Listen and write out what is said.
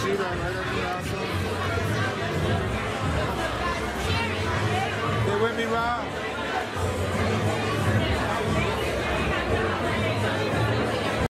see that right at the outside. Stay with me, Rob.